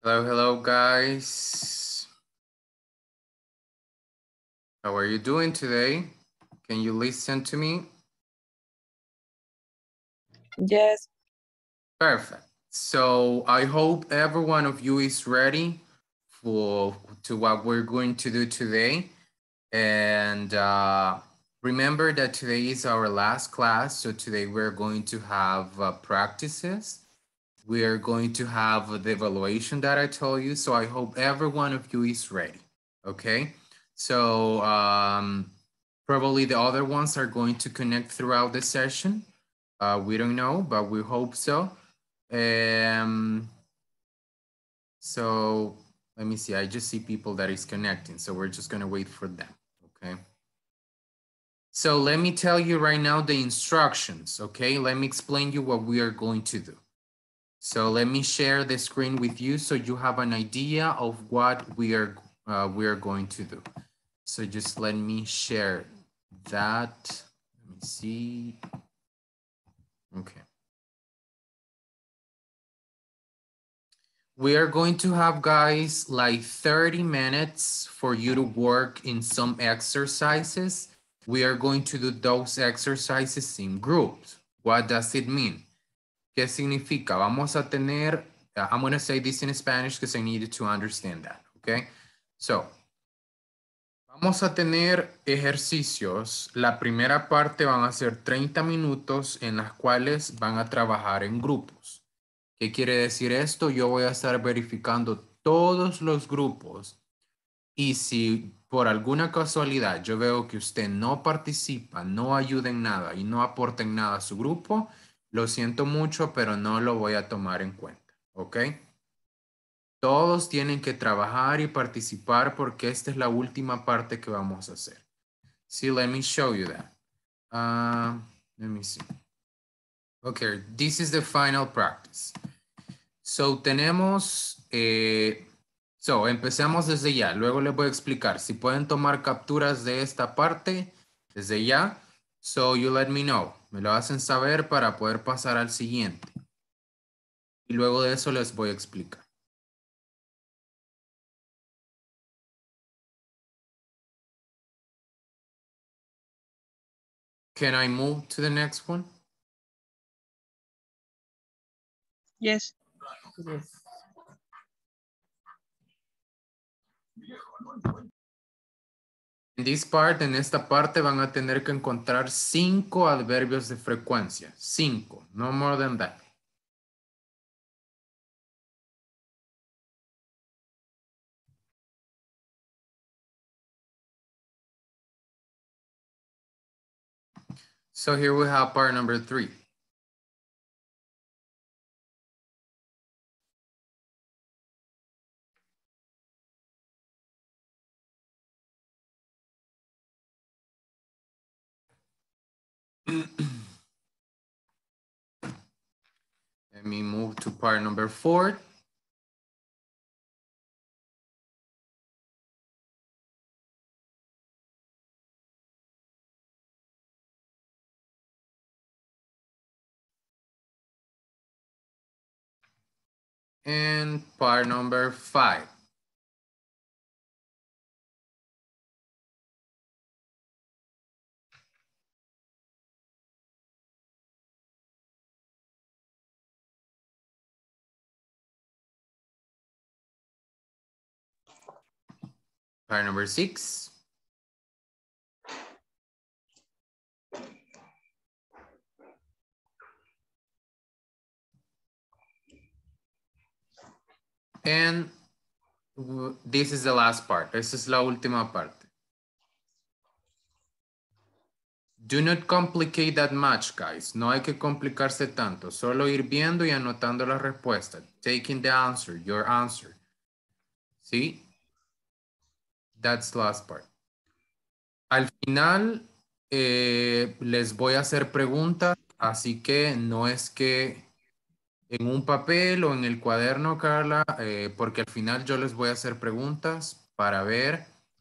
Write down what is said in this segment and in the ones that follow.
Hello, hello, guys. How are you doing today? Can you listen to me? Yes. Perfect. So I hope every one of you is ready to what we're going to do today. And remember that today is our last class. So today we're going to have practices. We are going to have the evaluation that I told you. So I hope every one of you is ready. Okay. So probably the other ones are going to connect throughout the session. We don't know, but we hope so. So let me see. I just see people that is connecting. So we're just going to wait for them. Okay. So let me tell you right now the instructions. Okay. Let me explain you what we are going to do. So let me share the screen with you so you have an idea of what we are going to do. So just let me share that. Let me see. Okay. We are going to have, guys, like 30 minutes for you to work in some exercises. We are going to do those exercises in groups. What does it mean? ¿Qué significa? Vamos a tener, I'm going to say this in Spanish because I needed to understand that, okay? So, vamos a tener ejercicios. La primera parte van a ser 30 minutos en las cuales van a trabajar en grupos. ¿Qué quiere decir esto? Yo voy a estar verificando todos los grupos y si por alguna casualidad yo veo que usted no participa, no ayuda en nada y no aporta en nada a su grupo, lo siento mucho, pero no lo voy a tomar en cuenta, ¿ok? Todos tienen que trabajar y participar porque esta es la última parte que vamos a hacer. See, let me show you that. Let me see. Okay, this is the final practice. So, tenemos, empecemos desde ya. Luego les voy a explicar. Si pueden tomar capturas de esta parte, desde ya. So, you let me know. Me lo hacen saber para poder pasar al siguiente. Y luego de eso les voy a explicar. Can I move to the next one? Yes. Yes. En this part, en esta parte van a tener que encontrar 5 adverbios de frecuencia. 5, no more than that. So here we have part number 3. Let me move to part number 4. And part number 5. Part number 6. And this is the last part. Esta es la última parte. Do not complicate that much, guys. No hay que complicarse tanto. Solo ir viendo y anotando la respuesta. Taking the answer, your answer. ¿Sí? That's the last part. Al final, les voy a hacer preguntas, así que no es que en un papel o en el cuaderno, Carla, porque al final yo les voy a hacer preguntas para ver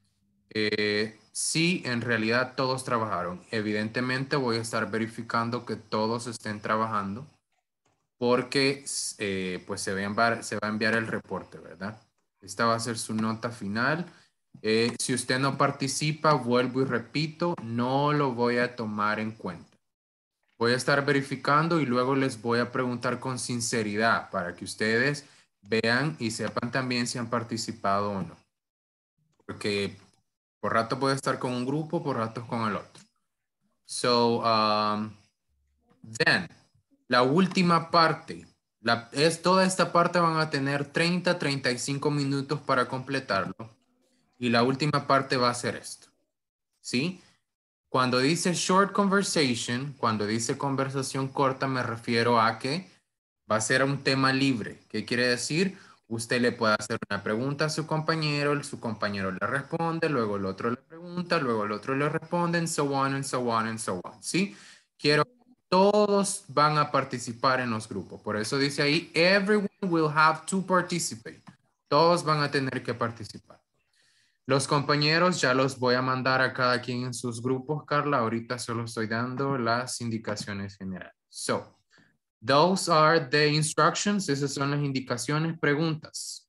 si en realidad todos trabajaron. Evidentemente voy a estar verificando que todos estén trabajando. porque pues se va a enviar el reporte, ¿verdad? Esta va a ser su nota final. Si usted no participa, vuelvo y repito, no lo voy a tomar en cuenta. Voy a estar verificando y luego les voy a preguntar con sinceridad para que ustedes vean y sepan también si han participado o no. Porque por rato puede estar con un grupo, por rato con el otro. So, then, la última parte, toda esta parte van a tener 35 minutos para completarlo. Y la última parte va a ser esto, ¿sí? Cuando dice short conversation, cuando dice conversación corta, me refiero a que va a ser un tema libre. ¿Qué quiere decir? Usted le puede hacer una pregunta a su compañero le responde, luego el otro le pregunta, luego el otro le responde, and so on, and so on, and so on. ¿Sí? Quiero que todos van a participar en los grupos. Por eso dice ahí, everyone will have to participate. Todos van a tener que participar. Los compañeros ya los voy a mandar a cada quien en sus grupos, Carla. Ahorita solo estoy dando las indicaciones generales. So, those are the instructions. Esas son las indicaciones. Preguntas.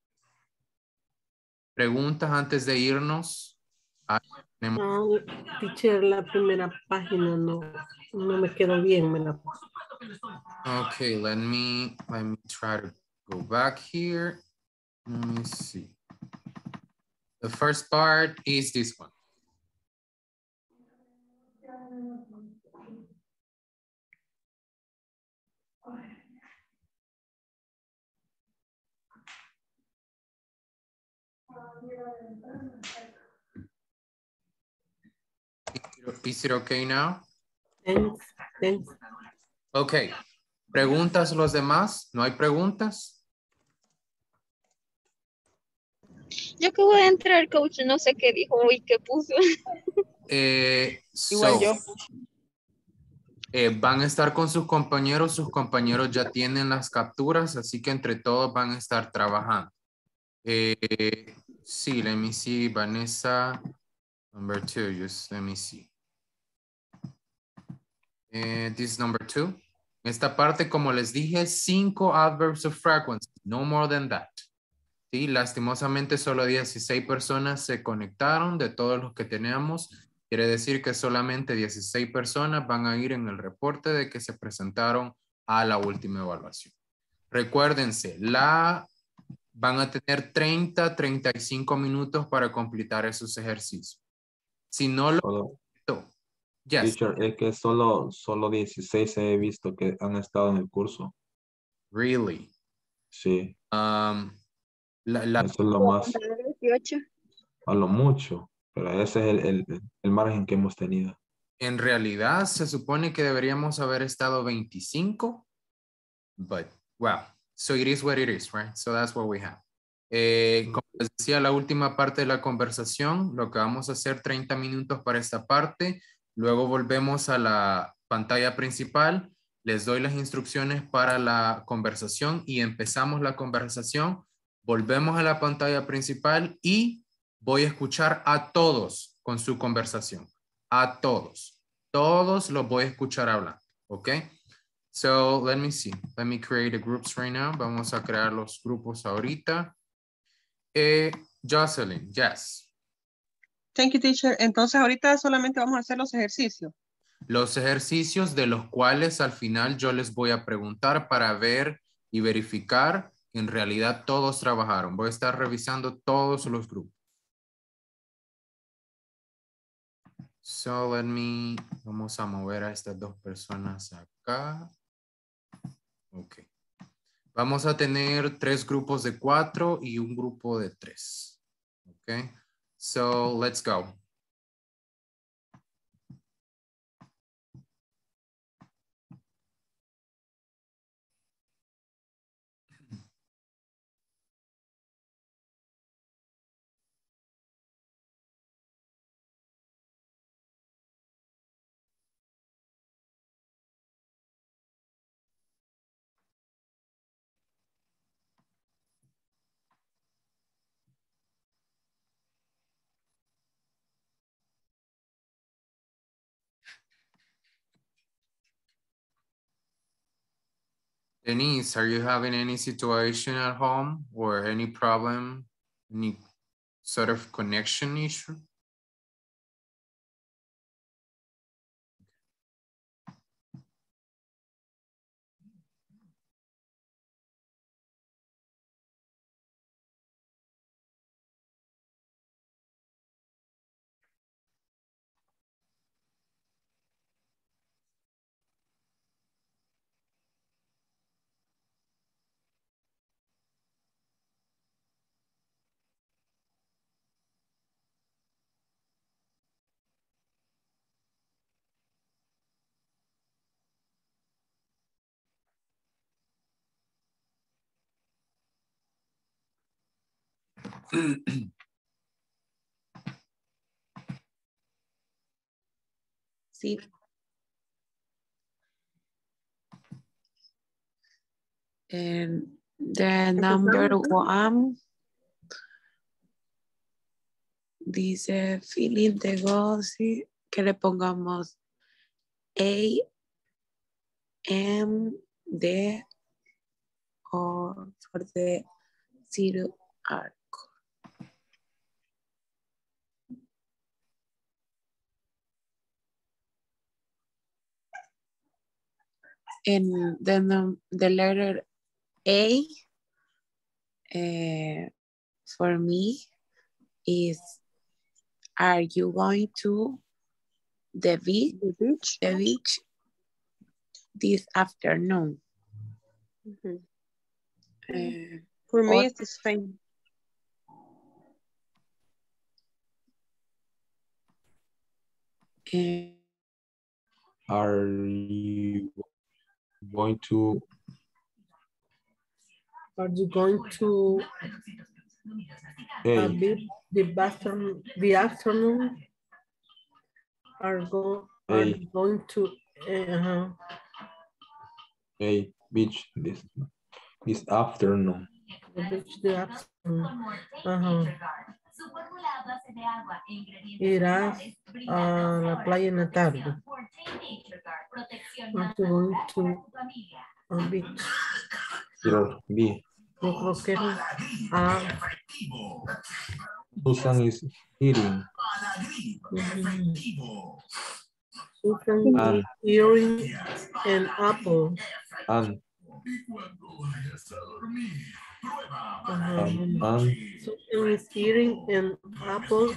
Preguntas antes de irnos. Teacher, la primera página no me quedó bien. Okay, let me try to go back here. Let me see. The first part is this one. Is it okay now? Thanks. Okay. ¿Preguntas los demás? ¿No hay preguntas? Yo acabo de entrar, coach, no sé qué dijo y qué puso. Igual yo. Van a estar con sus compañeros ya tienen las capturas, así que entre todos van a estar trabajando. Sí, let me see, Vanessa, number 2, just let me see. This is number 2. Esta parte, como les dije, 5 adverbs of frequency, no more than that. Sí, lastimosamente solo 16 personas se conectaron de todos los que tenemos. Quiere decir que solamente 16 personas van a ir en el reporte de que se presentaron a la última evaluación. Recuérdense, van a tener 35 minutos para completar esos ejercicios. Si no lo... Yes. Teacher, es que solo 16 he visto que han estado en el curso. Really? Sí. Eso es lo más. 18. A lo mucho. Pero ese es el margen que hemos tenido. En realidad se supone que deberíamos haber estado 25, but well, so it is what it is, right? So that's what we have. Como les decía, la última parte de la conversación, lo que vamos a hacer 30 minutos para esta parte, luego volvemos a la pantalla principal, les doy las instrucciones para la conversación y empezamos la conversación, volvemos a la pantalla principal y voy a escuchar a todos con su conversación, a todos. Todos los voy a escuchar hablar, ¿ok? So, let me see. Let me create the groups right now. Vamos a crear los grupos ahorita. Jocelyn, yes. Thank you, teacher. Entonces ahorita solamente vamos a hacer los ejercicios. Los ejercicios de los cuales al final yo les voy a preguntar para ver y verificar que en realidad todos trabajaron. Voy a estar revisando todos los grupos. So, vamos a mover a estas dos personas acá. Ok. Vamos a tener 3 grupos de 4 y un grupo de 3. Ok. So, let's go. Denise, are you having any situation at home or any problem, any sort of connection issue? Sí. And the number one dice Philip de Gossi, que le pongamos A, M, D, or for the zero arc. And then the letter A for me is, are you going to the beach this afternoon? Mhm. Uh, For me, or- it's the same. Are you going to Are you going to A? the afternoon? Are A. you going to A beach this afternoon? the beach the afternoon? Irás a la playa en la tarde. Are you going to a beach? Letter B. Yo creo que era A. Susan is eating. Susan And. is eating an apple. And. Susan is eating an apple.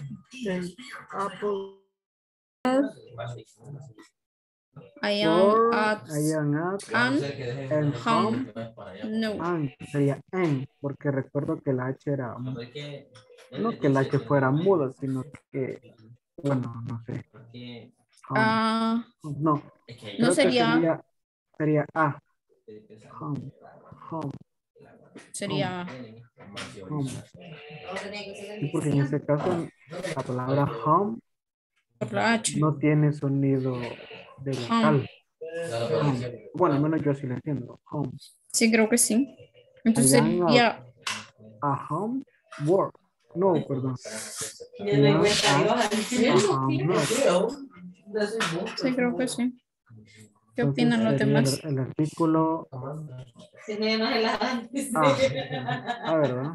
I Or am at I am at and home. No. and sería en, porque recuerdo que la H era, no que la H fuera muda, sino que, bueno, no sé. Home. No, No creo que sería, sería A. Home. Home. sería, Home. Sí, porque en ese caso la palabra home por la H. no tiene sonido de vocal. Home. Bueno, al menos yo sí lo entiendo. Home. Sí, creo que sí. Entonces I am sería, a home work. No, perdón. I am a home work. sí, creo que sí. ¿Qué Entonces opinan los sería demás? el artículo ¿verdad?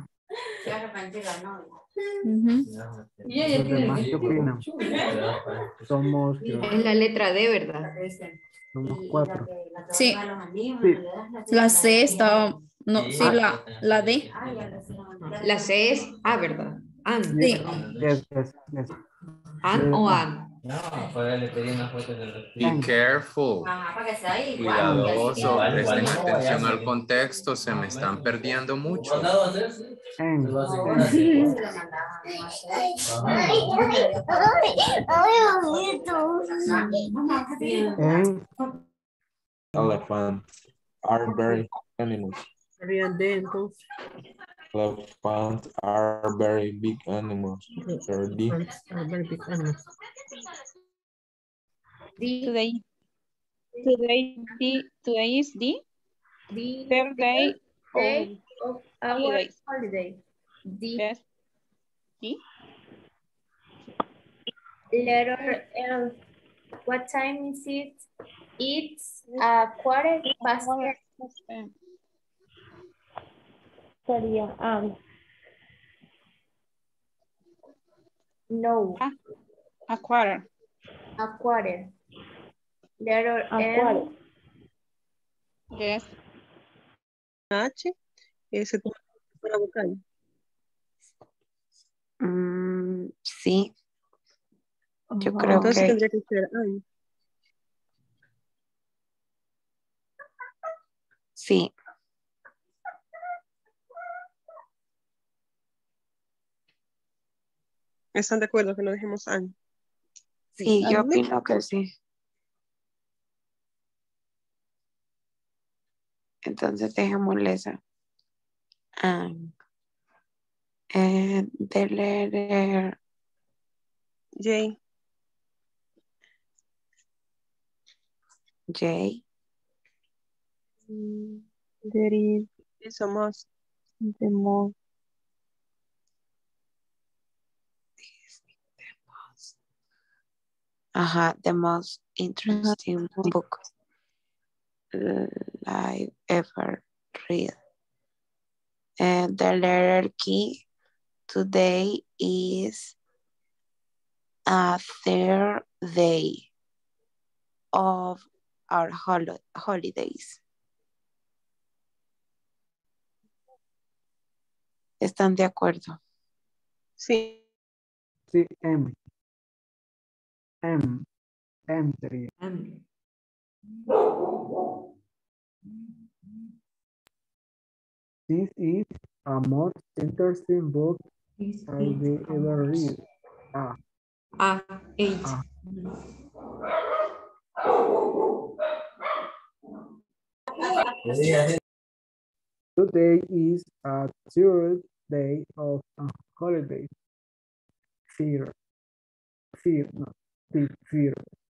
Ujú. Los demás, ¿qué opinan? Somos, Es la letra D, ¿verdad? somos 4. Sí, Sí. la C está, no, sí, la D. La C es A, ¿verdad? An. Sí. Yes. An o an. Be careful. Cuidadoso, presten atención al contexto, se me están perdiendo mucho. En. En. Elephants are very animals. Sería D entonces. Elephants are very big animals. Letter D. Elephants are very big animals. Today is the third day of our holiday. yes. The Letter L. What time is it? It's a quarter past 10. Sería no. A quarter. A quarter. Letter M. Yes. H, ese fuera vocal. Sí, yo creo Entonces que tendría que ser I. sí. ¿Están de acuerdo que lo dejemos I? Sí, yo opino que sí. Entonces dejémosle esa. And the letter J. J. There is a must. The most. The most interesting book I've ever read. And the letter key today is a third day of our holidays. ¿Están de acuerdo? Sí. Sí, M. M. M sería. This is a most interesting book I've ever read. H. Today is a third day of a holiday. Fear. No. Fear.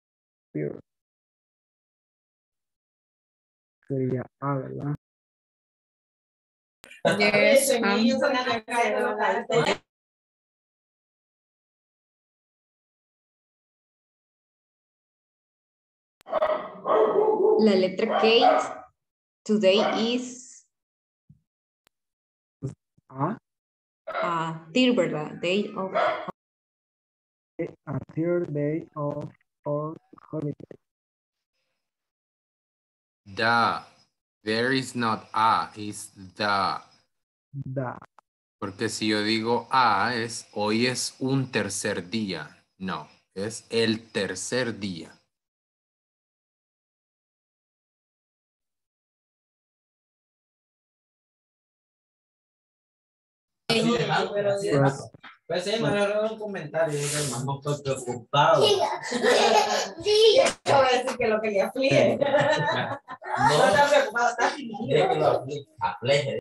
Sería A, ¿verdad? Yes. La letra K. Today is A. third, ¿verdad? Day of. A third day of our holiday. There is not a, is the. Porque si yo digo a es hoy es un tercer día. No, es el tercer día. Pues sí, me agarró un comentario, no estoy preocupado. Sí, yo voy a decir que lo que le aflige. No está preocupado, está aflige.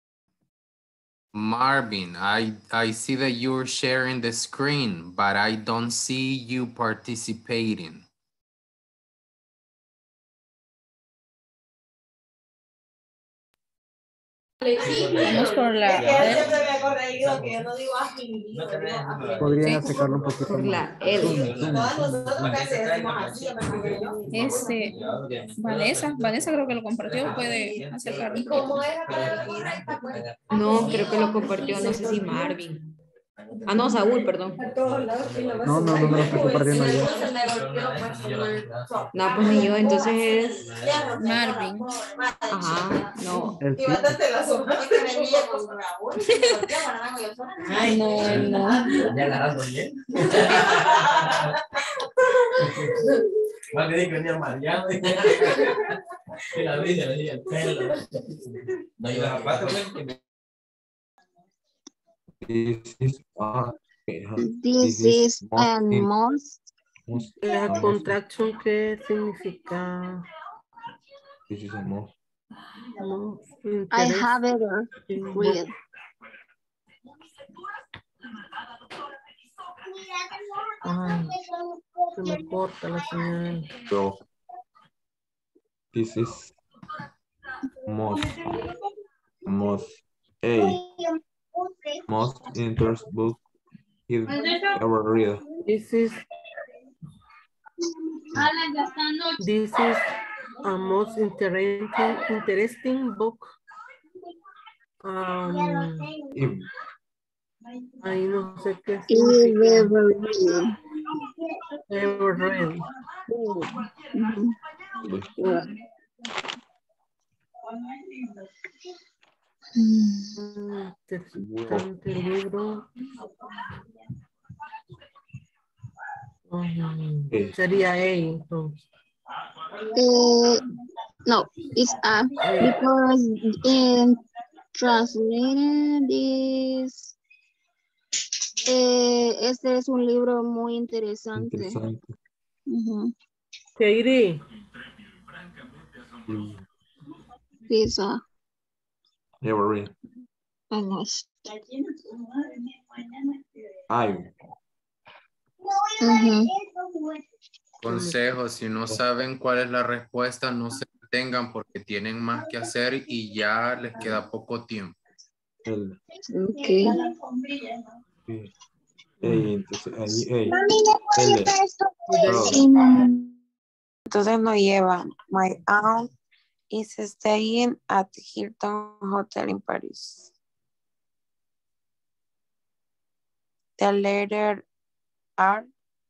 Marvin, I see that you're sharing the screen, but I don't see you participating. Vamos por la. Siempre me ha corregido que yo no digo Podrían acercarlo un poquito Por más. la L. Todos nosotros casi decimos así, Vanessa creo que lo compartió, puede acercarlo. No, creo que lo compartió, no sé si Marvin. No, Saúl, perdón. No lo estoy compartiendo yo. No, pues ni yo, entonces Marvin. Ajá, no. Y bastante la sopa que venía con Raúl. No. Ya agarrando bien. Más que venía mareado. Y la vida le decía el pelo. No, yo zapatos, This is most. La contracción, ¿qué significa? This is a most. I have it read. Ay, se me corta la señal. So, this is most interesting book you've ever read. This is a most interesting book Ahí no sé qué significa. Ever read. Este libro. Sería A entonces. No, it's A because in translated is este es un libro muy interesante. Interesante. Katie. Pizza. Never read. I. Consejo, si no saben cuál es la respuesta, no se detengan porque tienen más que hacer y ya les queda poco tiempo. Okay. Entonces ahí, entonces no llevan. My aunt is staying at Hilton Hotel in Paris. The letter R.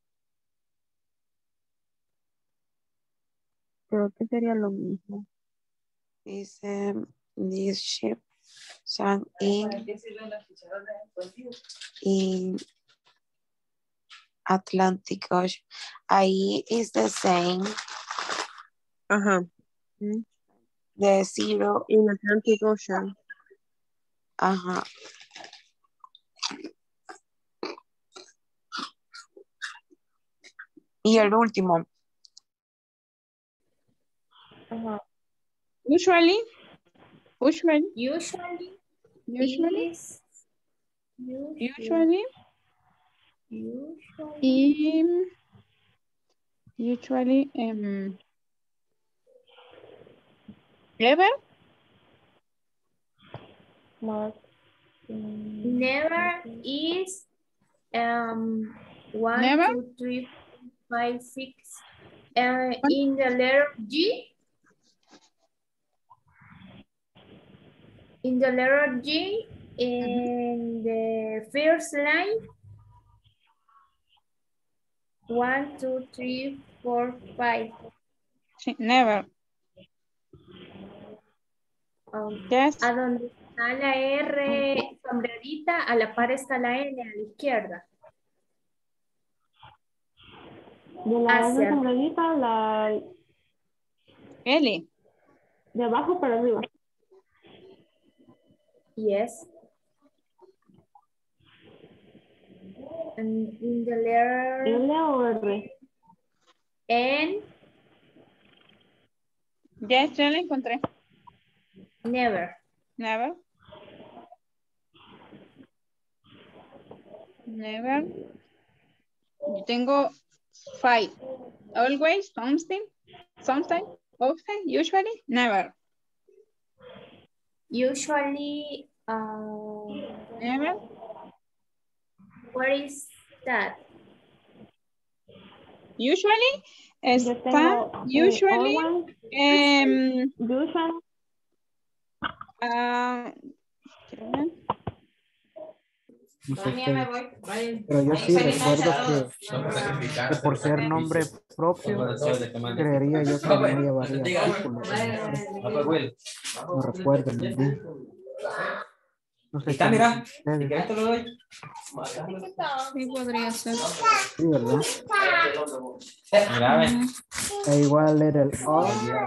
Creo que sería lo mismo. Dice this ship sank in Atlantic Ocean. Ahí is the same. The zero in Atlantic Ocean. Y el último. Usually ever. Never is 1, Never? 2, 3, 5, 6. In the letter G. In the letter G, in the first line, 1, 2, 3, 4, 5. Never. Yes. A donde está la R sombreadita, a la par está la N a la izquierda. De la R sombreadita, la L. de abajo para arriba. Yes. And in the letter L o R. N. Yes, ya la encontré. Never. Never. Yo tengo 5. Always, something, sometimes, often, usually, never. Usually, never. What is that? Usually, está, usually, no sé qué, pero yo sí recuerdo que por ser nombre propio, creería yo que no llevaría artículos. No recuerdo muy bien. No sé qué. Mira, si quieres te lo doy. Sí, podría ser. Sí, ¿verdad? Mira, ven. E igual era el O.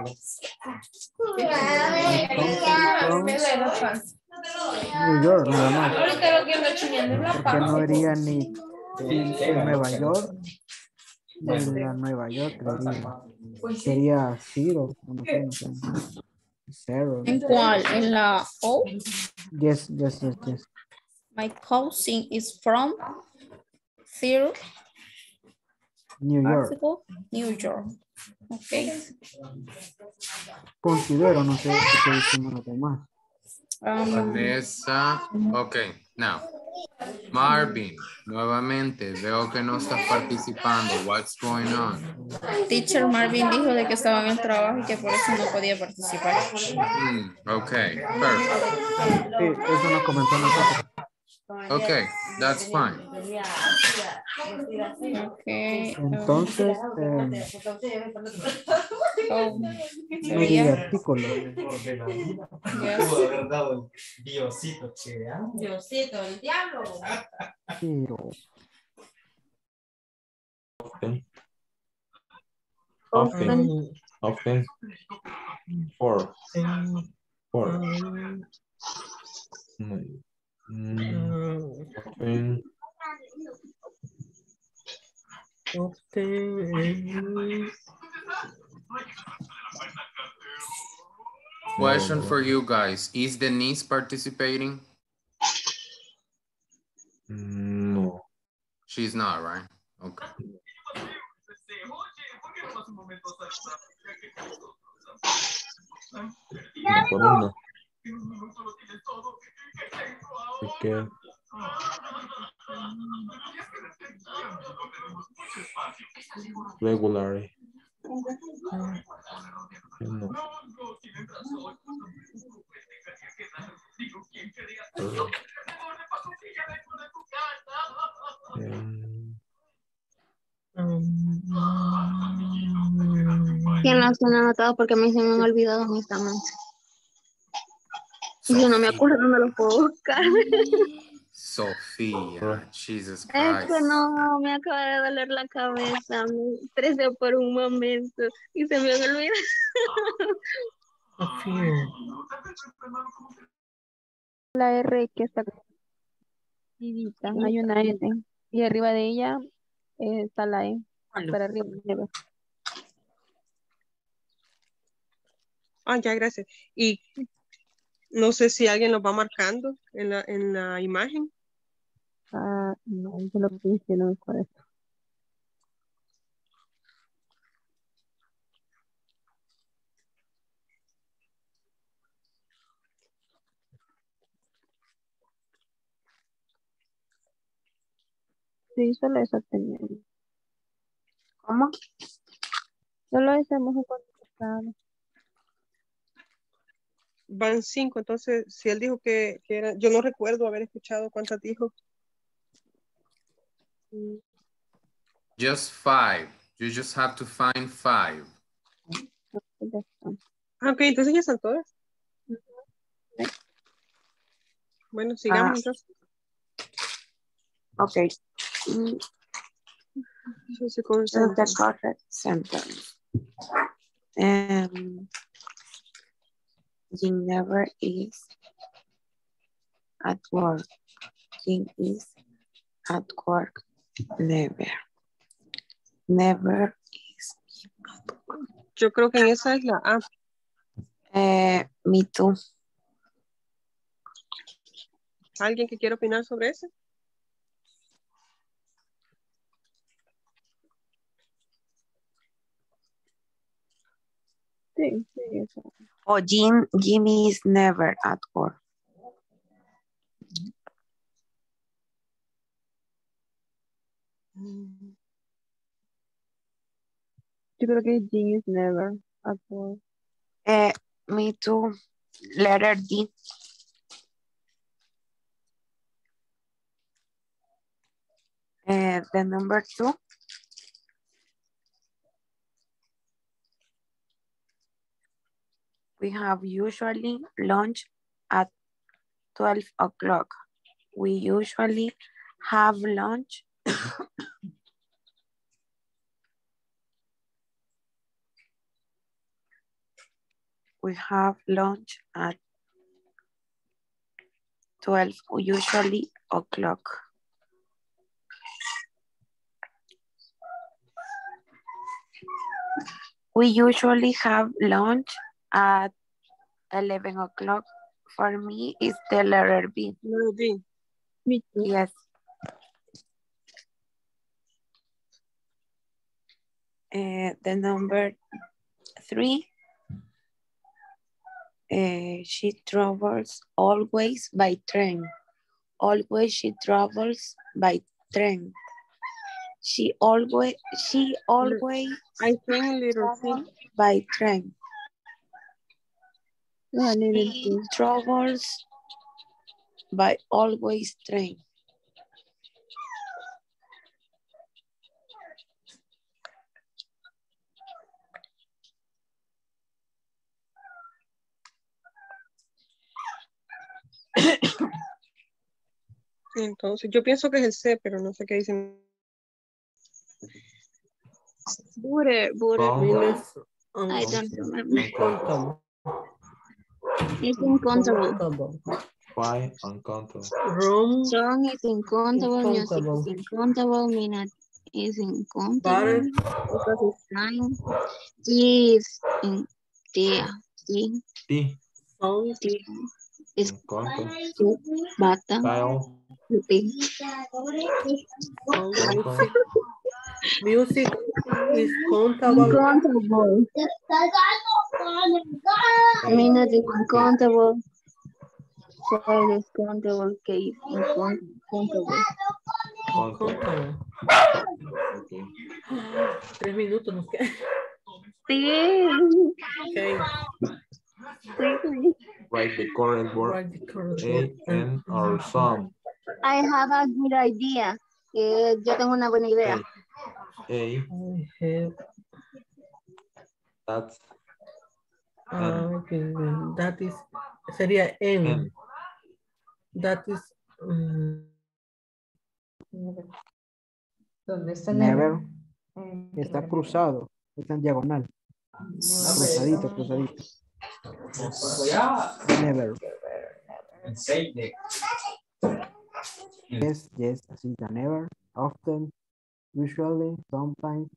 New York, nada más. Porque no iría ni en Nueva York, ni en la Nueva York, creería. Sería Zero. No sé. Zero. ¿En cuál? ¿En la O? Yes. My cousin is from Zero. New York. New York. Okay. Considero, no sé qué hicimos los demás. Vanessa, okay, now, Marvin, nuevamente, veo que no estás participando. What's going on? Teacher Marvin dijo de que estaba en el trabajo y que por eso no podía participar. Okay, perfect. Sí, eso nos comentó nosotros. Okay, that's fine. Okay. Entonces, mi sería. artículo. Diosito, che. Diosito, el diablo. Pero, Often. Often. Four. Often. Question for you guys. Is Denise participating? No. She's not, right? Okay. Una por una. Okay. Regularly. No. Que no se han anotado porque a mí se me han olvidado honestamente. Y si no me acuerdo, no lo puedo buscar. Sofía, Jesus Es Christ. que no, me acaba de doler la cabeza. Me estresé por un momento y se me han olvidado. La R que está escribita, hay una N y arriba de ella está la E. Para arriba. Ah, ya, gracias. Y no sé si alguien lo va marcando en la imagen. Ah, no, yo lo puse, no me acuerdo. Sí, solo eso tenía. ¿Cómo? Solo eso hemos encontrado. Van 5, entonces si él dijo que era, yo no recuerdo haber escuchado cuántas dijo. Just 5. You just have to find 5. Ah, ok, entonces ya están todas. Bueno, sigamos entonces. Okay. Choose the correct Choose the sentence. correct sentence. Jim never is at work. Jim is at work. Never. Never is at work. Yo creo que en esa es la A. Me too. ¿Alguien que quiera opinar sobre eso? Sí, sí, eso. Oh, Jimmy is never at work. Yo creo que Jim is never at work. Me too. Letter D. The number 2. We have usually lunch at 12 o'clock. We usually have lunch we have lunch at 12 usually o'clock. We usually have lunch at 11 o'clock. For me, it's the letter B. Letter B. Me too. Yes. The number 3. She travels always by train. always she travels by train. She always I think a little travels by train. A little She thing. travels by always train. Entonces, yo pienso que es el C, pero no sé qué dicen. Butter. From I don't remember. Uncountable. It's uncountable. by uncountable. Wrong. Song is uncountable. Music Uncountable. is uncountable. Minute is uncountable. Butter. Because it's time. Tea is in tea. Tea. T. Song. Tea is Uncountable. bata. Style. Tea. Music. Music is countable. Uncountable. Minute is uncountable. Soil is countable. Case uncountable. Countable. Okay. 3 minutos nos quedan. Sí. Okay. Sí. Write the correct word. Write the correct A word. and our song. I have a good idea. Yo tengo una buena idea. A. I have. That's Okay. That is. Sería N. N. That is. ¿Dónde está Never. Está cruzado. Está en diagonal. Cruzadito, cruzadito. Never. Yes, yes, así está. Never. Often. Usually. Sometimes.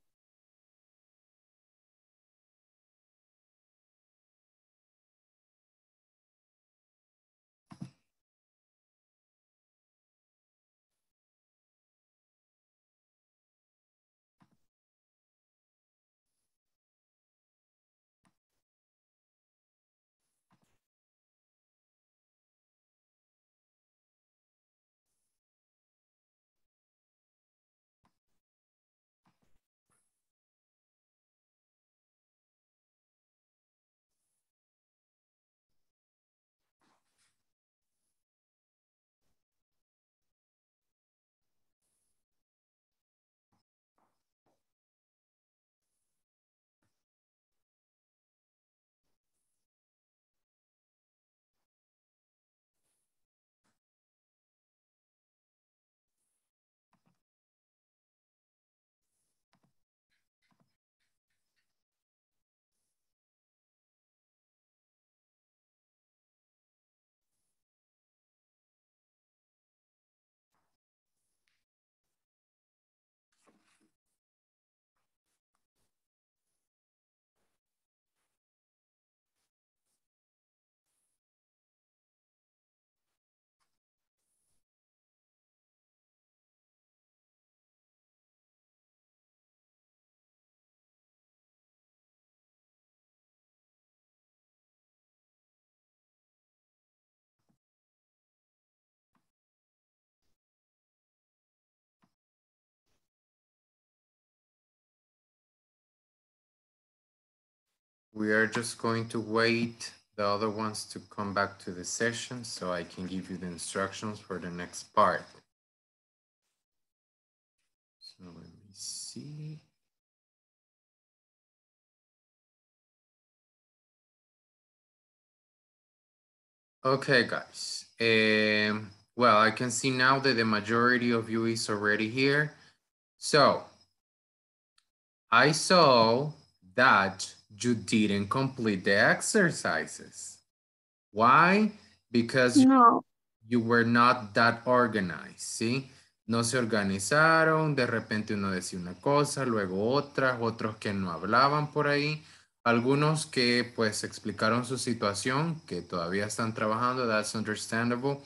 We are just going to wait the other ones to come back to the session so I can give you the instructions for the next part. So let me see. Okay, guys. Well, I can see now that the majority of you is already here. So I saw that you didn't complete the exercises. Why? Because you were not that organized, ¿sí? No se organizaron, de repente uno decía una cosa, luego otra, otros que no hablaban por ahí, algunos que pues explicaron su situación, que todavía están trabajando, that's understandable,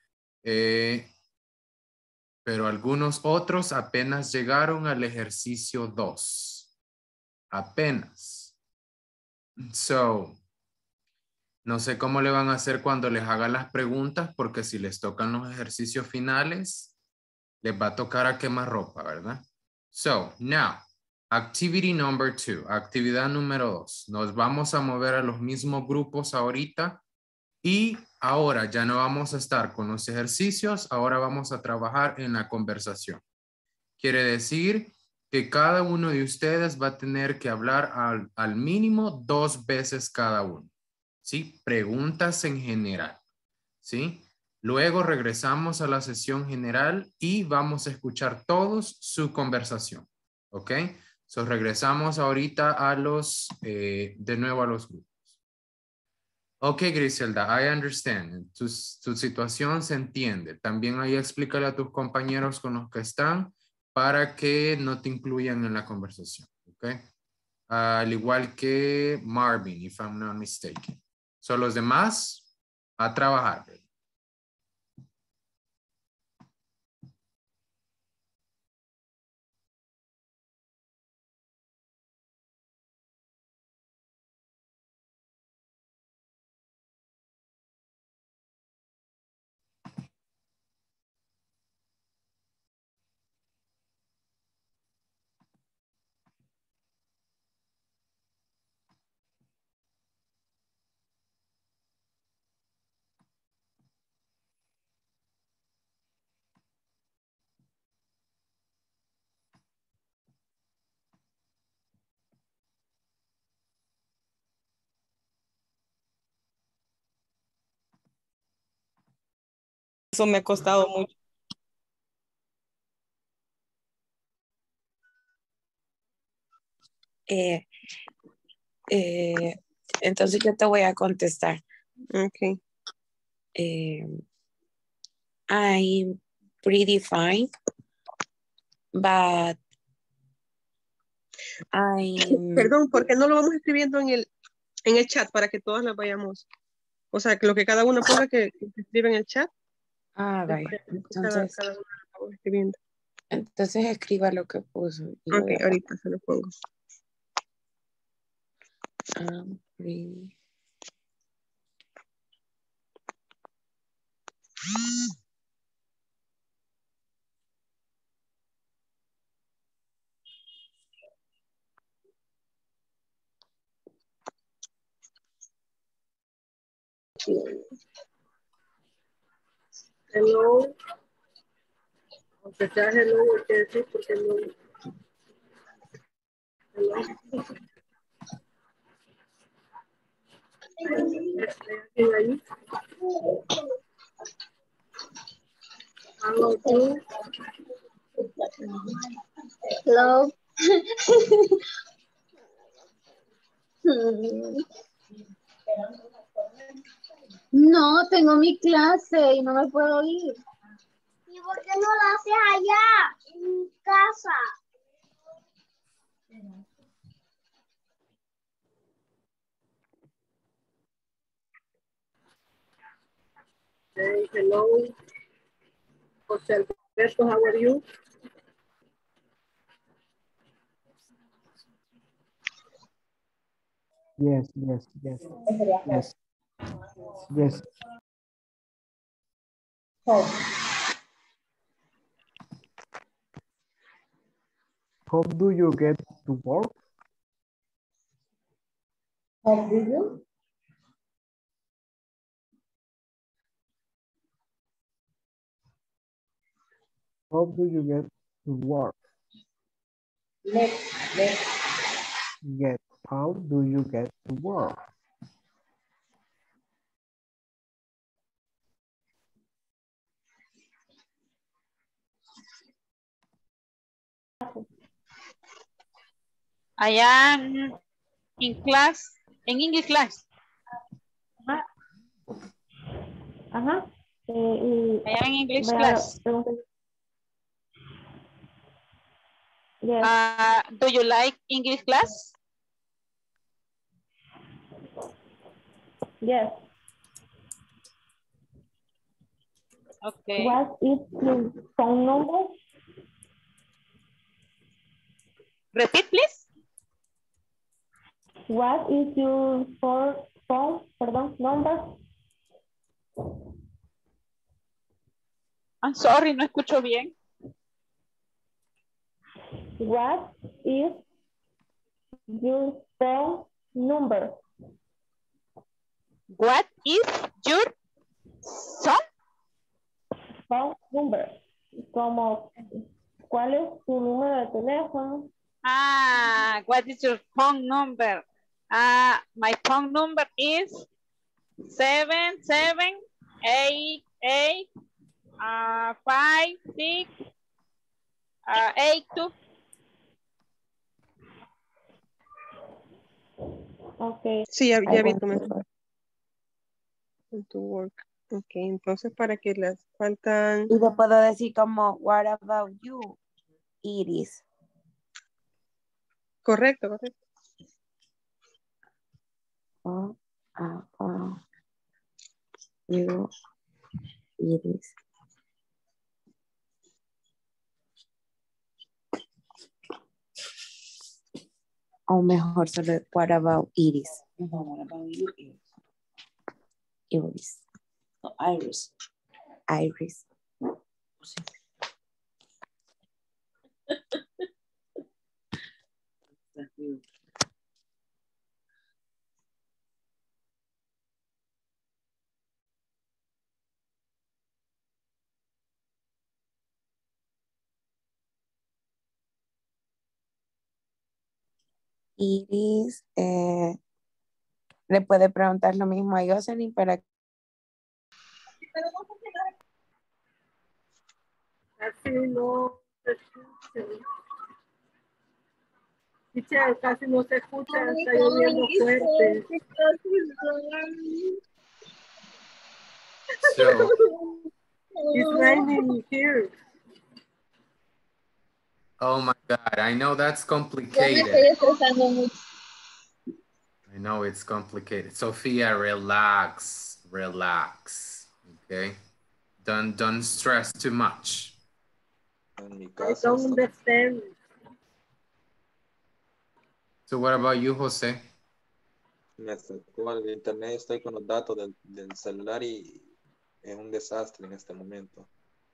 pero algunos otros apenas llegaron al ejercicio 2, apenas. So, No sé cómo le van a hacer cuando les haga las preguntas, porque si les tocan los ejercicios finales, les va a tocar a quemarropa, ¿verdad? So, now, activity number 2, actividad número 2. Nos vamos a mover a los mismos grupos ahorita y ahora ya no vamos a estar con los ejercicios, ahora vamos a trabajar en la conversación. Quiere decir que cada uno de ustedes va a tener que hablar al mínimo 2 veces cada uno. ¿Sí? Preguntas en general. ¿Sí? Luego regresamos a la sesión general y vamos a escuchar todos su conversación. ¿Ok? So regresamos ahorita a los, de nuevo a los grupos. Ok, Griselda, I understand. Tu situación se entiende. También ahí explícale a tus compañeros con los que están para que no te incluyan en la conversación. ¿Ok? Al igual que Marvin, if I'm not mistaken. Son los demás a trabajar. Eso me ha costado mucho. Entonces yo te voy a contestar. Ok. I'm pretty fine, but Perdón, ¿por qué no lo vamos escribiendo en el chat para que todas las vayamos? O sea, que lo que cada uno ponga que escribe en el chat. Vaya. Entonces, cada uno lo vamos escribiendo. Entonces escriba lo que puso. Ok, ahorita se lo pongo. Pretty. Hello. Aunque sea hello, hay que decir porque no. Hello. ¿Alguien ahí? Hello, tú. Hello. No, tengo mi clase y no me puedo ir. ¿Y por qué no la haces allá, en mi casa? Hey, hello. José Alberto, how are you? Yes. How do you get to work? How do you? How do you get to work? How do you get to work? Allá en class, en English class. Ajá. Allá en English class. Yes. Do you like English class? Yes. Okay. What is your phone number? Repeat, please. What is your phone, perdón, number. I'm sorry, no escucho bien. What is your phone number? What is your son? Phone number. Como, ¿cuál es tu número de teléfono? Ah, what is your phone number? My phone number is 778-5682. Okay. Sí, ya vi tu mensaje. To work. Ok, entonces para que las faltan... Y le puedo decir como, what about you, Iris? Correcto, correcto. What about you, Iris? O mejor solo, what about Iris? What about you, Iris? Iris. No, Iris. Iris. Iris, le puede preguntar lo mismo a Jocelyn para Casi no se escucha. Teacher, casi no se escucha, está lloviendo fuerte. So, It's raining here. oh my God, I know that's complicated. I know it's complicated. Sophia, relax, relax, okay? Don't stress too much. I don't understand. So what about you, Jose? Me acercó al internet, estoy con los datos del celular y es un desastre en este momento.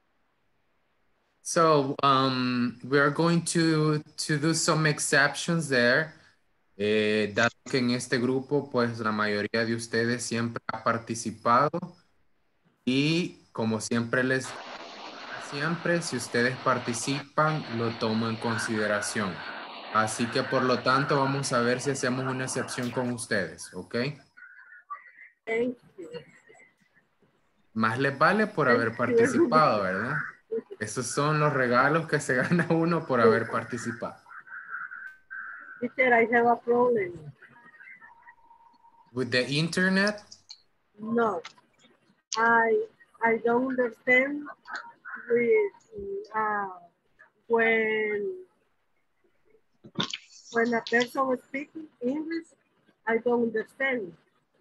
So we are going to do some exceptions there. Dado que en este grupo, pues la mayoría de ustedes siempre ha participado y como siempre si ustedes participan, lo tomo en consideración. Así que por lo tanto vamos a ver si hacemos una excepción con ustedes, ¿ok? Thank you. Más les vale por haber participado, ¿verdad? Esos son los regalos que se gana uno por haber participado. Teacher, I have a problem. With the internet? No, I don't understand with when a person speaks English, I don't understand.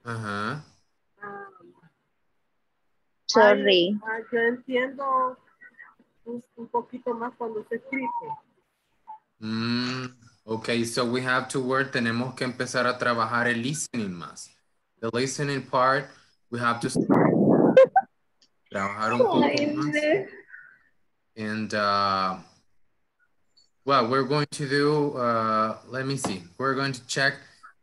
Sorry. Yo entiendo un poquito más cuando se escribe. Okay, so we have to work, tenemos que empezar a trabajar el listening más. The listening part, we have to trabajar un poco más. And, well, we're going to do, let me see, we're going to check.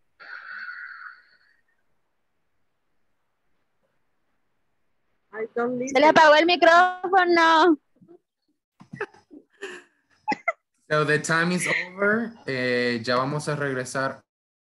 Se le apagó el micrófono. So the time is over. Ya vamos a regresar.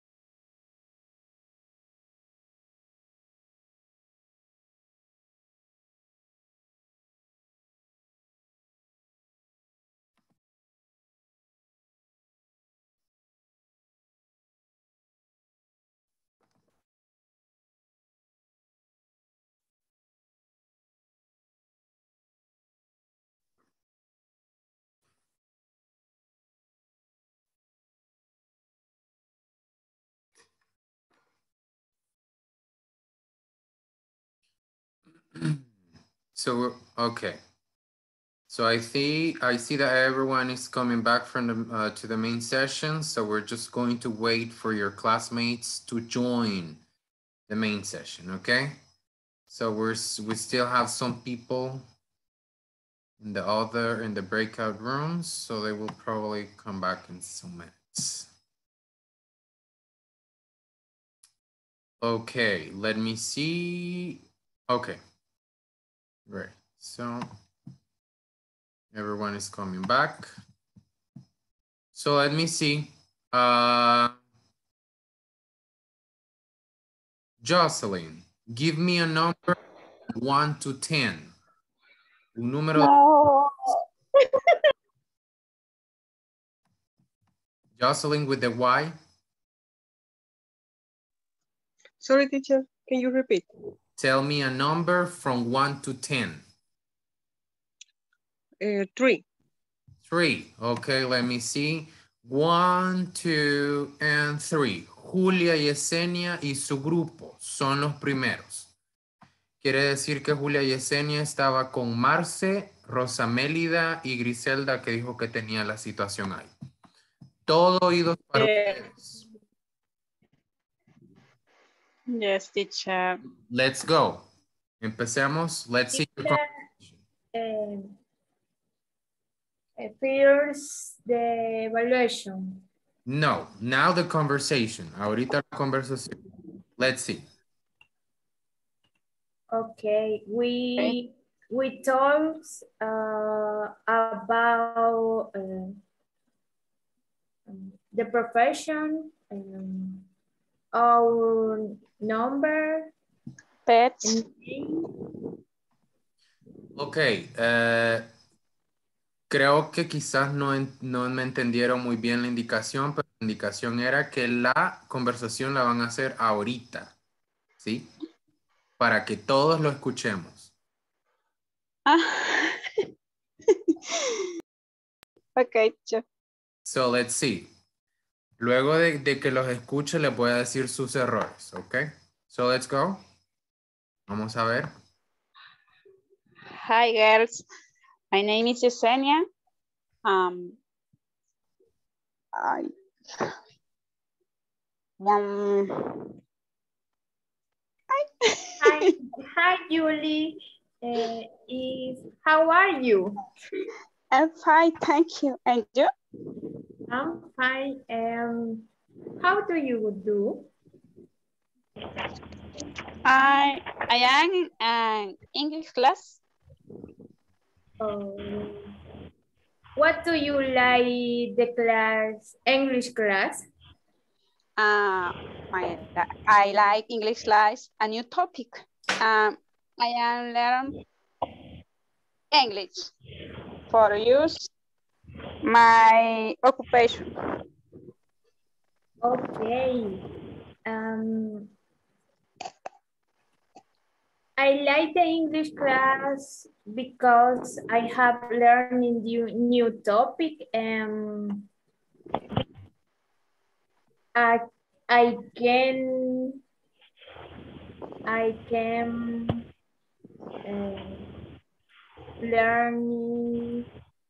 So, okay. So I see that everyone is coming back from the, to the main session. So we're just going to wait for your classmates to join the main session, okay? So we still have some people in the breakout rooms, so they will probably come back in some minutes. Okay, let me see. Okay, great. So everyone is coming back. So let me see. Jocelyn, give me a number 1 to 10. Un número. No. Jocelyn with the Y. Sorry, teacher. Can you repeat? Tell me a number from 1 to 10. 3. 3. Okay, let me see. 1, 2, and 3. Julia, Yesenia y su grupo son los primeros. Quiere decir que Julia Yesenia estaba con Marce, Rosamélida y Griselda, que dijo que tenía la situación ahí. Todo oídos para ustedes. Yes, teacher. Let's go. Empecemos. Let's see. First, the evaluation. No, now the conversation. Ahorita la conversación. Let's see. Okay, we talked about the profession, our number, pets. Okay, creo que quizás no me entendieron muy bien la indicación, pero la indicación era que la conversación la van a hacer ahorita, ¿sí? Para que todos lo escuchemos. Okay. So let's see. Luego de que los escuche, les voy a decir sus errores, ¿ok? So let's go. Vamos a ver. Hi, girls. My name is Yesenia. Hi, Julie. How are you? I'm fine, thank you. And you? I'm fine. How do you do? I am in an English class. What do you like the class, English class? I like English class, a new topic. I am learning English for use my occupation. Okay. I like the English class because I have learning new topic and I can learn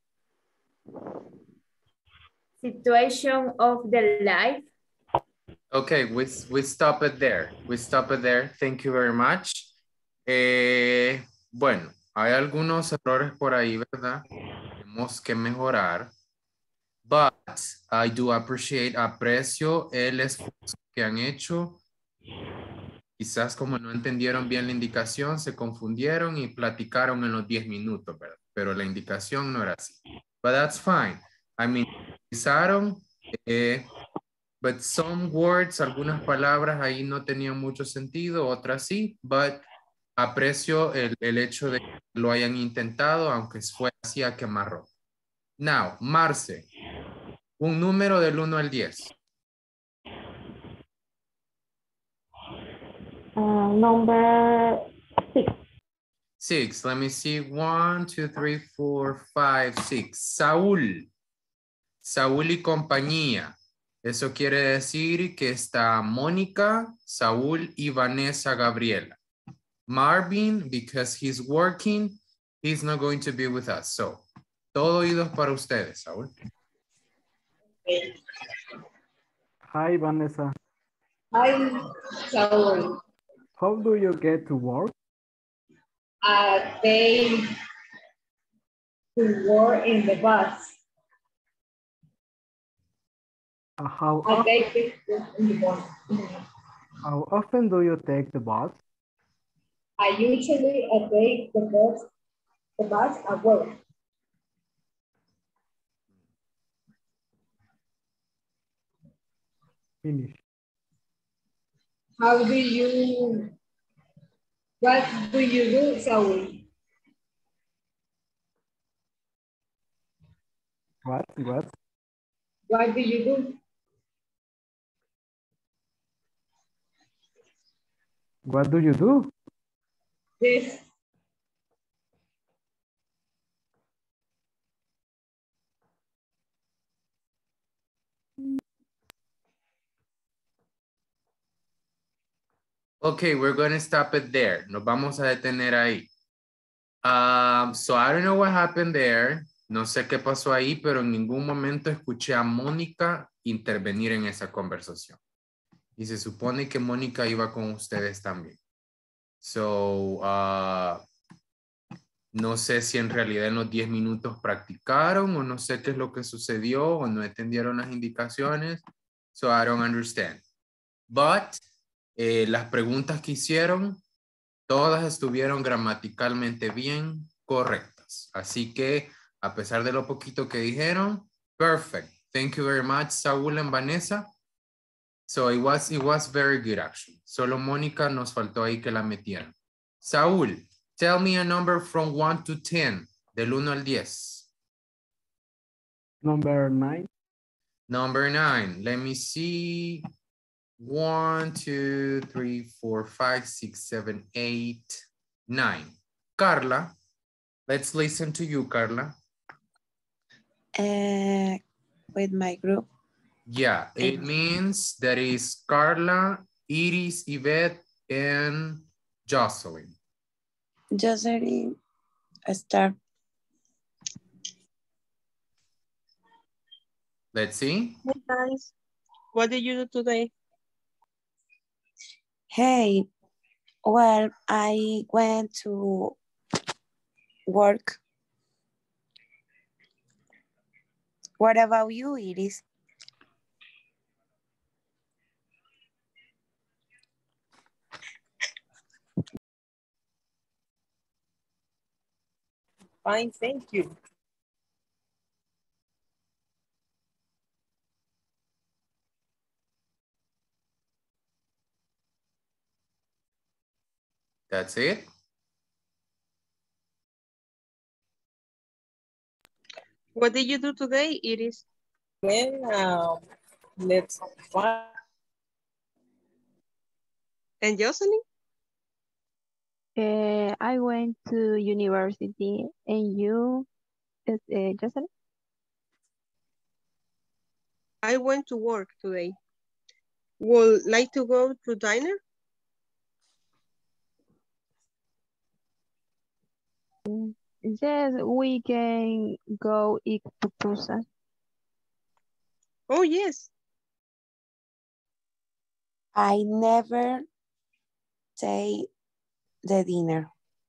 situation of the life. Okay, we stop it there. We stop it there. Thank you very much. Bueno, hay algunos errores por ahí, ¿verdad? Tenemos que mejorar. But I do aprecio el esfuerzo que han hecho. Quizás como no entendieron bien la indicación, se confundieron y platicaron en los 10 minutos, ¿verdad? Pero la indicación no era así. But that's fine. I mean, utilizaron, but some words, algunas palabras ahí no tenían mucho sentido, otras sí, but aprecio el hecho de que lo hayan intentado, aunque fue así a quemarropa. Now, Marce, un número del 1 al 10. Number 6. 6. Let me see. 1, 2, 3, 4, 5, 6. Saúl. Saúl y compañía. Eso quiere decir que está Mónica, Saúl y Vanessa Gabriela. Marvin, because he's working, he's not going to be with us. So, todo oídos para ustedes, Saúl. Hi, Vanessa. Hi, Saúl. How do you get to work? They to work in the bus. How They take in the bus. how often do you take the bus? I usually take the bus at work. Finish. What do you do, Saul? What? What do you do? What do you do? Yes. Okay, we're going to stop it there. Nos vamos a detener ahí. So I don't know what happened there. No sé qué pasó ahí, pero en ningún momento escuché a Mónica intervenir en esa conversación. Y se supone que Mónica iba con ustedes también. So, no sé si en realidad en los 10 minutos practicaron o no sé qué es lo que sucedió o no entendieron las indicaciones. So, I don't understand. But, las preguntas que hicieron, todas estuvieron gramaticalmente bien correctas. Así que, a pesar de lo poquito que dijeron, perfect. Thank you very much, Saúl and Vanessa. So it was very good actually. Solo Mónica nos faltó ahí que la metieran. Saúl, tell me a number from 1 to 10. Del 1 al 10. Number 9. Number 9. Let me see. 1, 2, 3, 4, 5, 6, 7, 8, 9. Carla, let's listen to you, Carla. With my group. Yeah, it means that is Carla, Iris, Yvette, and Jocelyn. Jocelyn, start. Let's see. Hey guys, what did you do today? Hey, well, I went to work. What about you, Iris? Fine, thank you. That's it. What did you do today, Iris? Well, let's find. And Jocelyn? I went to university, and you, Jocelyn? I went to work today. Would like to go to diner? Yes, we can go eat pupusas. Oh, yes. I never take the dinner.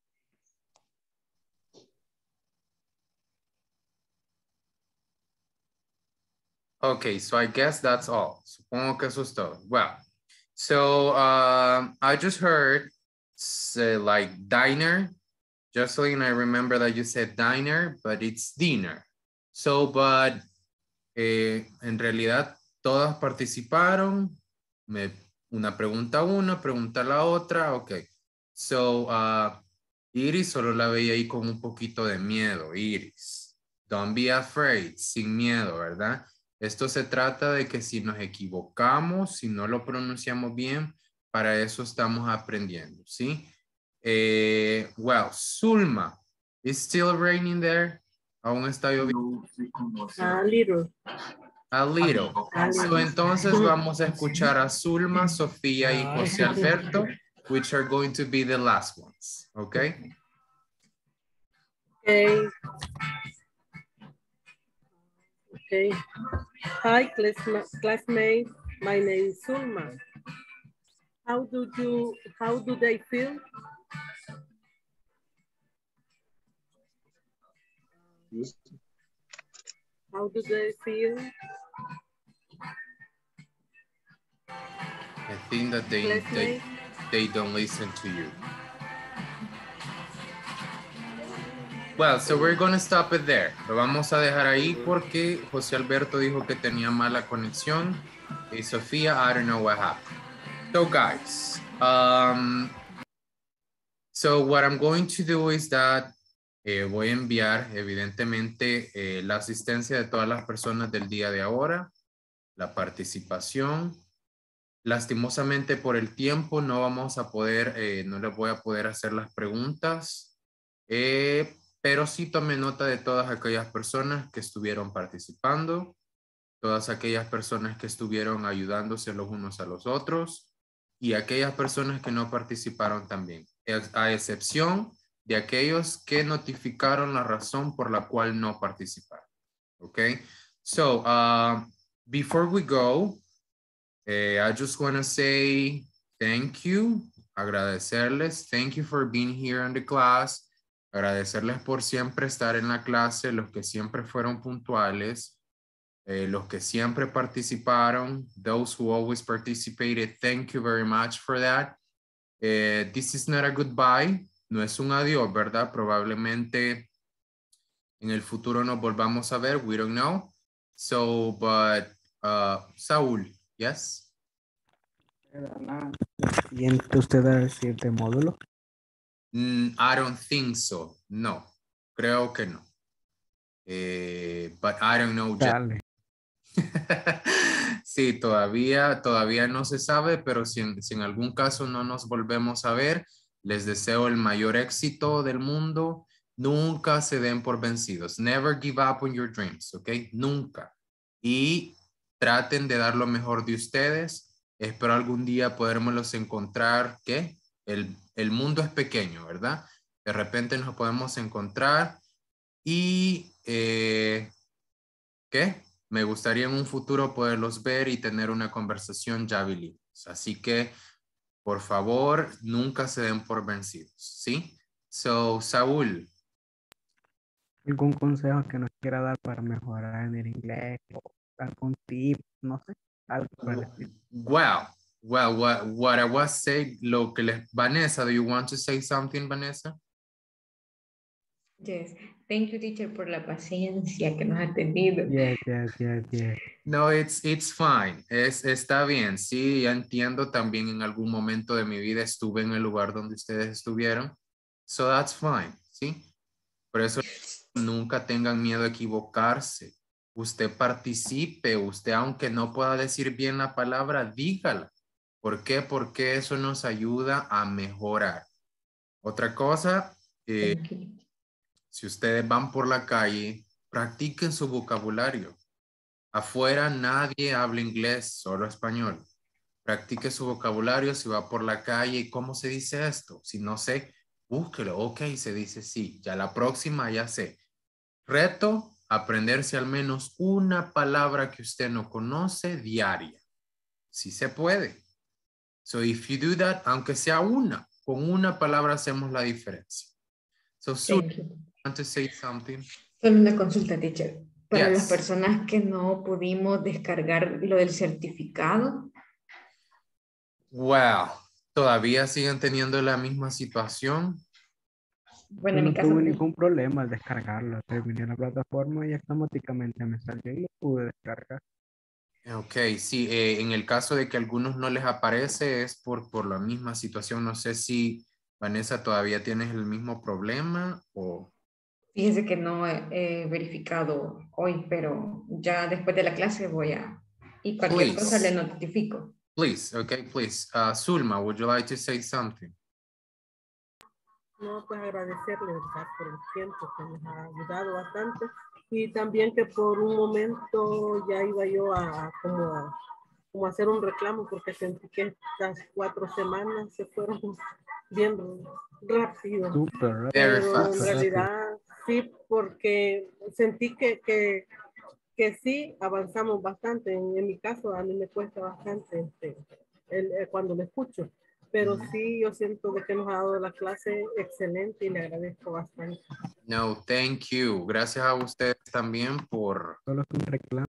Okay, so I guess that's all. Supongo que eso es todo. Well, so I just heard say like diner. Jocelyn, I remember that you said diner, but it's dinner. So, but en realidad todas participaron. Una pregunta la otra. Okay. So, Iris solo la veía ahí con un poquito de miedo. Iris, don't be afraid, sin miedo, ¿verdad? Esto se trata de que si nos equivocamos, si no lo pronunciamos bien, para eso estamos aprendiendo, ¿sí? Well, Zulma, is still raining there? ¿Aún está lloviendo? A little. A little. So, entonces vamos a escuchar a Zulma, Sofía y José Alberto, which are going to be the last ones, okay? Okay. Okay. Hi, classmates. My name is Zulma. How do they feel? How do they feel? I think that they don't listen to you. Well, so we're going to stop it there. Lo vamos a dejar ahí porque José Alberto dijo que tenía mala conexión. Y Sofía, I don't know what happened. So guys, so what I'm going to do is that voy a enviar evidentemente la asistencia de todas las personas del día de ahora, la participación. Lastimosamente por el tiempo no vamos a poder, no les voy a poder hacer las preguntas, pero sí tomé nota de todas aquellas personas que estuvieron participando, todas aquellas personas que estuvieron ayudándose los unos a los otros y aquellas personas que no participaron también, a excepción de aquellos que notificaron la razón por la cual no participaron. Okay, so before we go, I just want to say thank you, agradecerles, thank you for being here in the class, agradecerles por siempre estar en la clase, los que siempre fueron puntuales, los que siempre participaron, those who always participated, thank you very much for that. This is not a goodbye, no es un adiós, ¿verdad? Probablemente en el futuro nos volvamos a ver, we don't know. So, but Saúl, yes? ¿Siguiente usted al siguiente módulo? I don't think so, no, creo que no. But I don't know. Dale. Sí, todavía no se sabe, pero si en algún caso no nos volvemos a ver, les deseo el mayor éxito del mundo. Nunca se den por vencidos. Never give up on your dreams, ¿ok? Nunca. Y traten de dar lo mejor de ustedes. Espero algún día podérmelos encontrar, ¿qué? El mundo es pequeño, ¿verdad? De repente nos podemos encontrar y, ¿qué? Me gustaría en un futuro poderlos ver y tener una conversación ya bilingües. Así que, por favor, nunca se den por vencidos, ¿sí? So, Saúl. ¿Algún consejo que nos quiera dar para mejorar en el inglés? O algún tip, no sé, algo para decir. Well, what I was saying, Vanessa, do you want to say something, Vanessa? Yes, thank you, teacher, por la paciencia que nos ha tenido. Yes. No, it's fine. Está bien. Sí, ya entiendo. También en algún momento de mi vida estuve en el lugar donde ustedes estuvieron. So that's fine, ¿sí? Por eso nunca tengan miedo a equivocarse. Usted participe. Usted, aunque no pueda decir bien la palabra, dígala. ¿Por qué? Porque eso nos ayuda a mejorar. Otra cosa, si ustedes van por la calle, practiquen su vocabulario. Afuera nadie habla inglés, solo español. Practique su vocabulario si va por la calle. ¿Cómo se dice esto? Si no sé, búsquelo. Ok, se dice sí. Ya la próxima ya sé. Reto, aprenderse al menos una palabra que usted no conoce diaria. Sí se puede. So if you do that, aunque sea una, con una palabra hacemos la diferencia. So, Sue, you want to say something? Solo una consulta, teacher. Para Yes. las personas que no pudimos descargar lo del certificado. Wow, ¿todavía siguen teniendo la misma situación? Bueno, Yo en mi no caso. tuve ningún problema al descargarlo. Terminé la plataforma y automáticamente me salió y lo pude descargar. Ok, sí, en el caso de que a algunos no les aparece es por la misma situación. No sé si, Vanessa, todavía tienes el mismo problema o... Fíjese que no he verificado hoy, pero ya después de la clase voy a... Y cualquier cosa le notifico. Please, okay, please. Zulma, would you like to say something? No, pues agradecerle, ¿verdad? Por el tiempo que nos ha ayudado bastante. Y también que por un momento ya iba yo a como hacer un reclamo porque sentí que estas 4 semanas se fueron bien rápido. Súper Pero en realidad sí, porque sentí que sí avanzamos bastante. En mi caso a mí me cuesta bastante el cuando le escucho. Pero sí, yo siento de que nos ha dado la clase excelente y le agradezco bastante. No, thank you. Gracias a ustedes también por... Solo es un reclamo.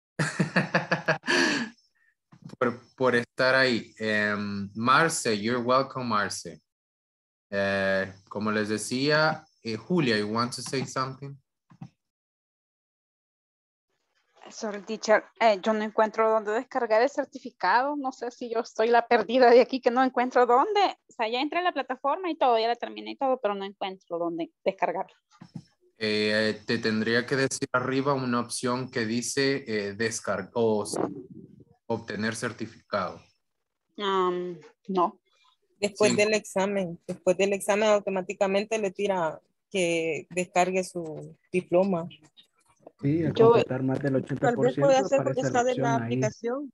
por estar ahí. Marce, you're welcome, Marce. Como les decía, Julia, you want to say something? Sorry, teacher. Yo no encuentro dónde descargar el certificado. No sé si yo estoy la perdida de aquí que no encuentro dónde. O sea, ya entré en la plataforma y todo, ya la terminé y todo, pero no encuentro dónde descargarlo. Te tendría que decir arriba una opción que dice descargar o obtener certificado. No. Después del examen automáticamente le tira que descargue su diploma. Sí, al completar más del 80%. Tal vez puede hacer porque aparece está de la opción ahí. aplicación.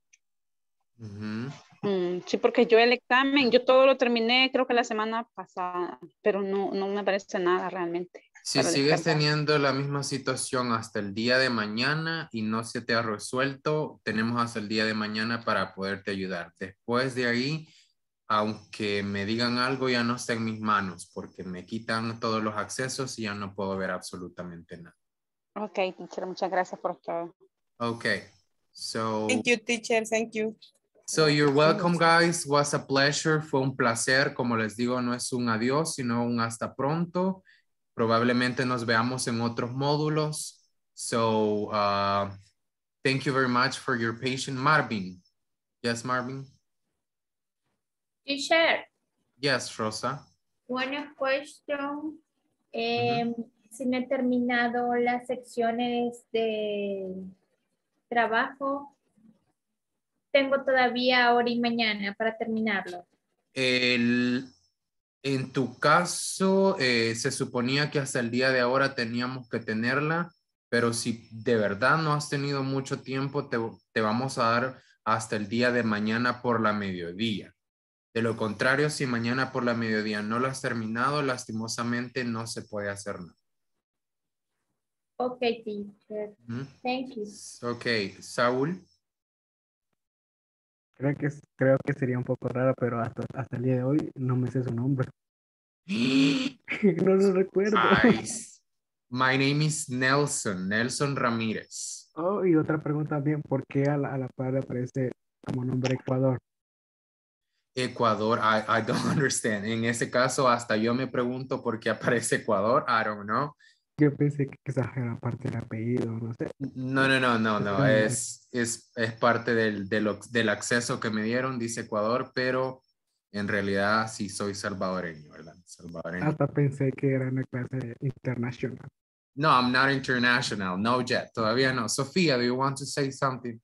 Sí, porque yo el examen, yo todo lo terminé creo que la semana pasada, pero no me aparece nada realmente. Si sigues teniendo la misma situación hasta el día de mañana y no se te ha resuelto, tenemos hasta el día de mañana para poderte ayudar. Después de ahí, aunque me digan algo, ya no está en mis manos porque me quitan todos los accesos y ya no puedo ver absolutamente nada. Ok, teacher, muchas gracias por todo. Okay, so... Thank you, teacher, thank you. So you're welcome, guys. Was a pleasure. Fue un placer. Como les digo, no es un adiós, sino un hasta pronto. Probablemente nos veamos en otros módulos. So thank you very much for your patience. Marvin. Yes, Marvin? Teacher, Yes, Rosa. one question. Si no he terminado las secciones de trabajo, tengo todavía hoy y mañana para terminarlo. En tu caso, se suponía que hasta el día de ahora teníamos que tenerla, pero si de verdad no has tenido mucho tiempo, te vamos a dar hasta el día de mañana por la mediodía. De lo contrario, si mañana por la mediodía no lo has terminado, lastimosamente no se puede hacer nada. Ok, teacher. Thank you. Ok, Saúl. Creo que sería un poco raro, pero hasta el día de hoy no me sé su nombre. No lo recuerdo. My name is Nelson Ramírez. Oh, y otra pregunta también, ¿por qué a la par aparece como nombre Ecuador? Ecuador, I don't understand. En ese caso, hasta yo me pregunto por qué aparece Ecuador. I don't know. Yo pensé que esa era parte del apellido, no sé. No. Es parte del acceso que me dieron, dice Ecuador, pero en realidad sí soy salvadoreño, ¿verdad? Salvadoreño. Hasta pensé que era una clase internacional. No, I'm not international. No yet. Todavía no. Sofía, do you want to say something?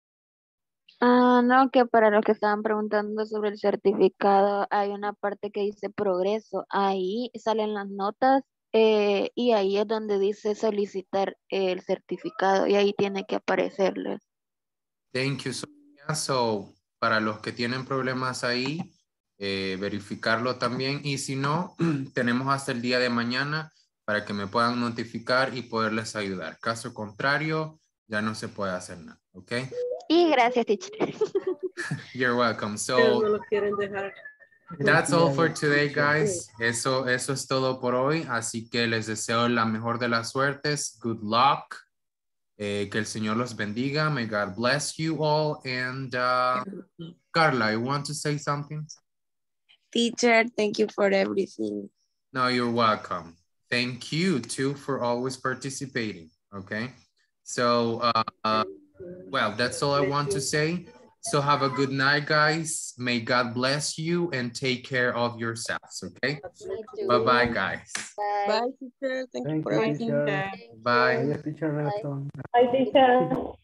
No, que para los que estaban preguntando sobre el certificado, hay una parte que dice progreso. Ahí salen las notas y ahí es donde dice solicitar el certificado y ahí tiene que aparecerles. Thank you, Sofía. So, para los que tienen problemas ahí, verificarlo también. Y si no, tenemos hasta el día de mañana para que me puedan notificar y poderles ayudar. Caso contrario, ya no se puede hacer nada, ¿ok? Y gracias, teacher. You're welcome. Pero So, no lo quieren dejar. that's all for today, guys. Eso es todo por hoy. Así que les deseo la mejor de las suertes. Good luck. Que el Señor los bendiga. May God bless you all. And Carla, you want to say something? Teacher, thank you for everything. No, you're welcome. Thank you too for always participating. Okay. So, well, that's all I want to say. So have a good night, guys. May God bless you and take care of yourselves, okay? Bye-bye, guys. Bye, teacher. Thank you for everything. Bye. Bye, teacher. Bye, teacher.